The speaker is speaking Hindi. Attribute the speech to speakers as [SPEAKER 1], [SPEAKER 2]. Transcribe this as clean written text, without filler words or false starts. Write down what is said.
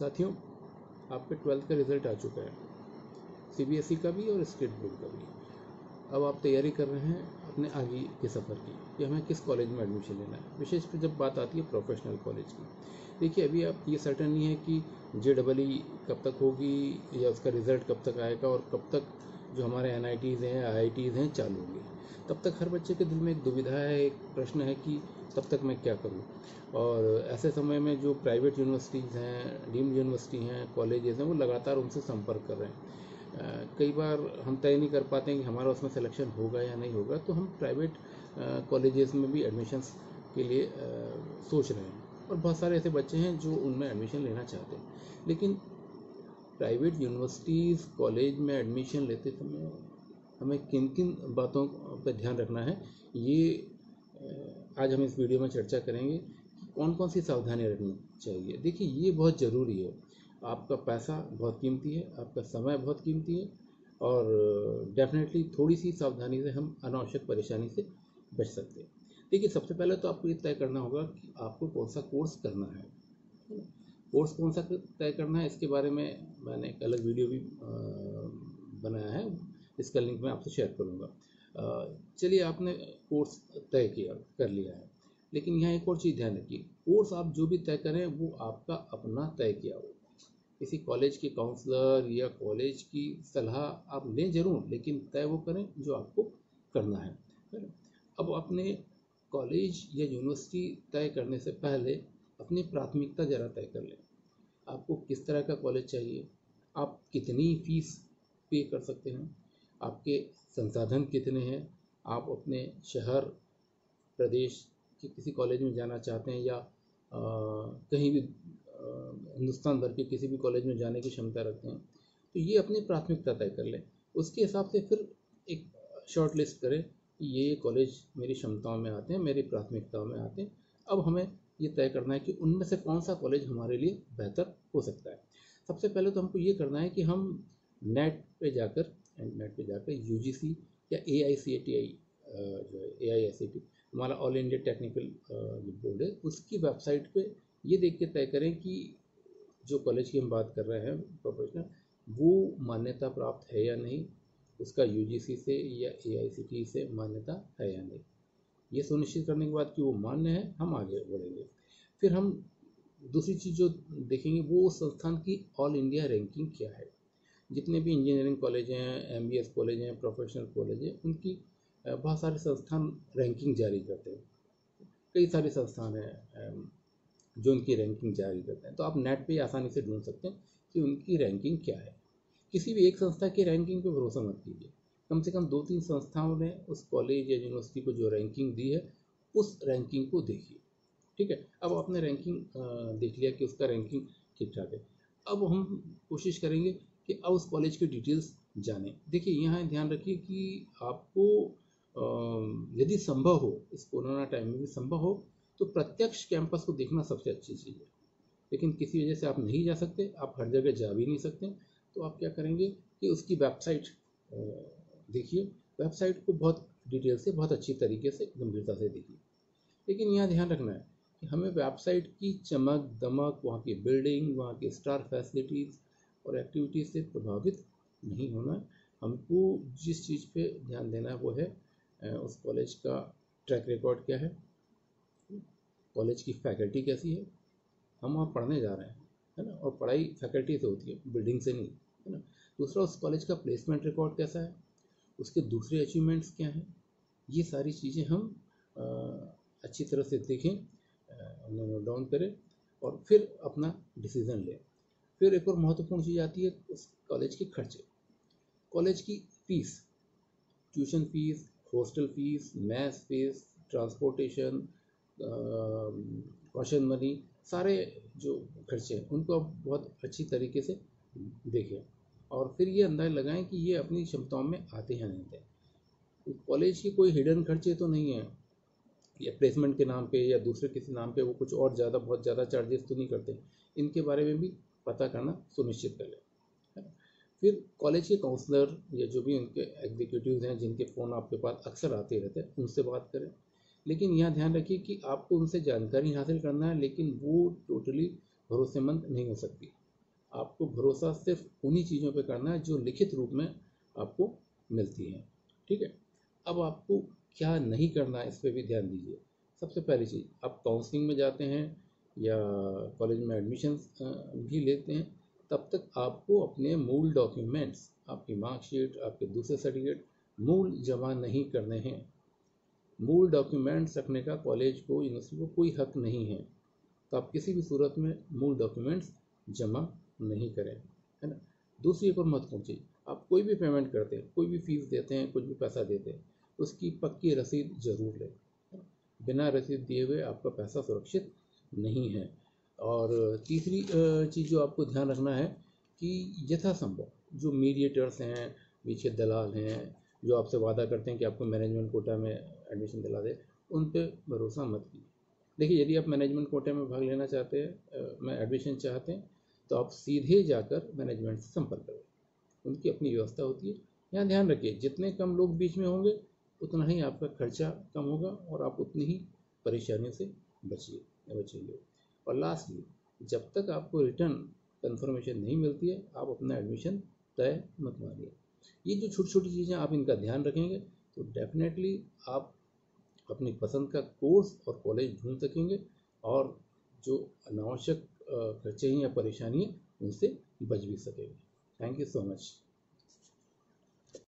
[SPEAKER 1] साथियों, आपके 12th का रिज़ल्ट आ चुका है, सीबीएसई का भी और स्टेट बोर्ड का भी। अब आप तैयारी कर रहे हैं अपने आगे के सफ़र की कि हमें किस कॉलेज में एडमिशन लेना है। विशेष पर जब बात आती है प्रोफेशनल कॉलेज की, देखिए अभी आप ये सर्टेन नहीं है कि JEE कब तक होगी या उसका रिज़ल्ट कब तक आएगा और कब तक जो हमारे NITs हैं IITs हैं चालू होंगे। तब तक हर बच्चे के दिल में एक दुविधा है, एक प्रश्न है कि तब तक मैं क्या करूं। और ऐसे समय में जो प्राइवेट यूनिवर्सिटीज़ हैं, डीम्ड यूनिवर्सिटी हैं, कॉलेजेस हैं, वो लगातार उनसे संपर्क कर रहे हैं। कई बार हम तय नहीं कर पाते हैं कि हमारा उसमें सिलेक्शन होगा या नहीं होगा, तो हम प्राइवेट कॉलेजेस में भी एडमिशन्स के लिए सोच रहे हैं। और बहुत सारे ऐसे बच्चे हैं जो उनमें एडमिशन लेना चाहते हैं। लेकिन प्राइवेट यूनिवर्सिटीज़ कॉलेज में एडमिशन लेते समय हमें किन किन बातों पर ध्यान रखना है, ये आज हम इस वीडियो में चर्चा करेंगे कि कौन कौन सी सावधानियाँ रखनी चाहिए। देखिए ये बहुत ज़रूरी है, आपका पैसा बहुत कीमती है, आपका समय बहुत कीमती है, और डेफिनेटली थोड़ी सी सावधानी से हम अनावश्यक परेशानी से बच सकते हैं। देखिए सबसे पहले तो आपको ये तय करना होगा कि आपको कौन सा कोर्स करना है। कोर्स कौन सा तय करना है, इसके बारे में मैंने एक अलग वीडियो भी बनाया है, इसका लिंक मैं आपसे शेयर करूँगा। चलिए, आपने कोर्स तय कर लिया है, लेकिन यहाँ एक और चीज़ ध्यान रखिए, कोर्स आप जो भी तय करें वो आपका अपना तय किया हो। किसी कॉलेज के काउंसलर या कॉलेज की सलाह आप लें ज़रूर, लेकिन तय वो करें जो आपको करना है। अब अपने कॉलेज या यूनिवर्सिटी तय करने से पहले अपनी प्राथमिकता ज़रा तय कर लें। आपको किस तरह का कॉलेज चाहिए, आप कितनी फीस पे कर सकते हैं, आपके संसाधन कितने हैं, आप अपने शहर प्रदेश के किसी कॉलेज में जाना चाहते हैं या कहीं भी हिंदुस्तान भर के किसी भी कॉलेज में जाने की क्षमता रखते हैं, तो ये अपनी प्राथमिकता तय कर लें। उसके हिसाब से फिर एक शॉर्ट लिस्ट करें कि ये कॉलेज मेरी क्षमताओं में आते हैं, मेरी प्राथमिकताओं में आते हैं। अब हमें ये तय करना है कि उनमें से कौन सा कॉलेज हमारे लिए बेहतर हो सकता है। सबसे पहले तो हमको ये करना है कि हम नेट पे जाकर UGC या AICTI जो है AICTE हमारा ऑल इंडिया टेक्निकल बोर्ड है, उसकी वेबसाइट पे ये देख के तय करें कि जो कॉलेज की हम बात कर रहे हैं प्रोफेशनल, वो मान्यता प्राप्त है या नहीं, उसका UGC से या AICTE से मान्यता है या नहीं। ये सुनिश्चित करने के बाद कि वो मान्य है, हम आगे बढ़ेंगे। फिर हम दूसरी चीज़ जो देखेंगे वो संस्थान की ऑल इंडिया रैंकिंग क्या है। जितने भी इंजीनियरिंग कॉलेज हैं, MBS कॉलेज हैं, प्रोफेशनल कॉलेज हैं, उनकी बहुत सारे संस्थान रैंकिंग जारी करते हैं। कई सारे संस्थान हैं जो उनकी रैंकिंग जारी करते हैं, तो आप नेट पे आसानी से ढूंढ सकते हैं कि उनकी रैंकिंग क्या है। किसी भी एक संस्था की रैंकिंग पे भरोसा मत कीजिए, कम से कम 2-3 संस्थाओं ने उस कॉलेज या यूनिवर्सिटी को जो रैंकिंग दी है उस रैंकिंग को देखिए। ठीक है, अब आपने रैंकिंग देख लिया कि उसका रैंकिंग ठीक ठाक है। अब हम कोशिश करेंगे कि अब उस कॉलेज की डिटेल्स जानें। देखिए यहाँ ध्यान रखिए कि आपको यदि संभव हो, इस कोरोना टाइम में भी संभव हो, तो प्रत्यक्ष कैंपस को देखना सबसे अच्छी चीज़ है। लेकिन किसी वजह से आप नहीं जा सकते, आप हर जगह जा भी नहीं सकते, तो आप क्या करेंगे कि उसकी वेबसाइट देखिए, वेबसाइट को बहुत डिटेल से, बहुत अच्छी तरीके से, गंभीरता से देखिए। लेकिन यहाँ ध्यान रखना है कि हमें वेबसाइट की चमक दमक, वहाँ की बिल्डिंग, वहाँ की स्टार फैसिलिटीज़ और एक्टिविटीज़ से प्रभावित नहीं होना। हमको जिस चीज़ पे ध्यान देना है वो है उस कॉलेज का ट्रैक रिकॉर्ड क्या है, कॉलेज की फैकल्टी कैसी है, हम वहाँ पढ़ने जा रहे हैं, है ना, और पढ़ाई फैकल्टी से होती है, बिल्डिंग से नहीं, है ना। दूसरा, उस कॉलेज का प्लेसमेंट रिकॉर्ड कैसा है, उसके दूसरे अचीवमेंट्स क्या हैं, ये सारी चीज़ें हम अच्छी तरह से देखें, उन्हें नोट डाउन करें और फिर अपना डिसीज़न लें। फिर एक और महत्वपूर्ण चीज़ आती है उस कॉलेज के खर्चे, कॉलेज की fees, tuition fees, hostel fees, mess fees, transportation, caution money, सारे जो खर्चे हैं उनको आप बहुत अच्छी तरीके से देखें और फिर ये अंदाज़ा लगाएं कि ये अपनी क्षमताओं में आते हैं नहीं आते। कॉलेज की कोई हिडन खर्चे तो नहीं है, या प्लेसमेंट के नाम पे या दूसरे किसी नाम पे वो कुछ और ज़्यादा, बहुत ज़्यादा चार्जेस तो नहीं करते। इनके बारे में भी पता करना सुनिश्चित कर लें, है ना। फिर कॉलेज के काउंसलर या जो भी उनके एग्जीक्यूटिव हैं जिनके फ़ोन आपके पास अक्सर आते रहते हैं, उनसे बात करें। लेकिन यहाँ ध्यान रखिए कि आपको उनसे जानकारी हासिल करना है, लेकिन वो टोटली भरोसेमंद नहीं हो सकती। आपको भरोसा सिर्फ उन्हीं चीज़ों पे करना है जो लिखित रूप में आपको मिलती हैं। ठीक है, अब आपको क्या नहीं करना है इस पर भी ध्यान दीजिए। सबसे पहली चीज़, आप काउंसलिंग में जाते हैं या कॉलेज में एडमिशन भी लेते हैं, तब तक आपको अपने मूल डॉक्यूमेंट्स, आपकी मार्कशीट, आपके दूसरे सर्टिफिकेट मूल जमा नहीं करने हैं। मूल डॉक्यूमेंट्स रखने का कॉलेज को, यूनिवर्सिटी को कोई हक नहीं है, तो आप किसी भी सूरत में मूल डॉक्यूमेंट्स जमा नहीं करें, है ना। दूसरी एक और महत्वपूर्ण चीज़, आप कोई भी पेमेंट करते हैं, कोई भी फीस देते हैं, कुछ भी पैसा देते हैं, उसकी पक्की रसीद जरूर लें। बिना रसीद दिए हुए आपका पैसा सुरक्षित नहीं है। और तीसरी चीज़ जो आपको ध्यान रखना है कि यथासंभव जो मीडिएटर्स हैं, पीछे दलाल हैं, जो आपसे वादा करते हैं कि आपको मैनेजमेंट कोटा में एडमिशन दिला दे, उन पे भरोसा मत कीजिए। देखिए, यदि आप मैनेजमेंट कोटे में भाग लेना चाहते हैं, में एडमिशन चाहते हैं, तो आप सीधे जाकर मैनेजमेंट से संपर्क करें, उनकी अपनी व्यवस्था होती है। यहाँ ध्यान रखिए, जितने कम लोग बीच में होंगे उतना ही आपका खर्चा कम होगा और आप उतनी ही परेशानियों से बचेंगे। और लास्टली, जब तक आपको रिटर्न कन्फर्मेशन नहीं मिलती है, आप अपना एडमिशन तय मत मानिए। ये जो छोटी छोटी चीज़ें आप इनका ध्यान रखेंगे तो डेफिनेटली आप अपनी पसंद का कोर्स और कॉलेज ढूंढ सकेंगे और जो अनावश्यक खर्चे हैं या परेशानी है उनसे बच भी सकेंगे। Thank you so much.